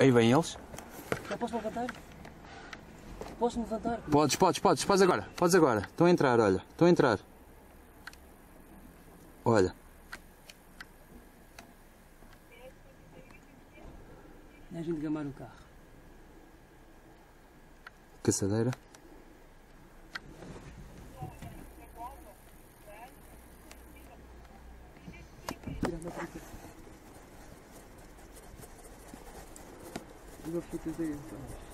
Aí vêm eles. Eu posso levantar? Posso me levantar? Podes agora. Podes agora. Estão a entrar, olha. Estão a entrar. Olha. É a gente gamar o carro. Caçadeira. Tirando a fita. Vou fitas aí então.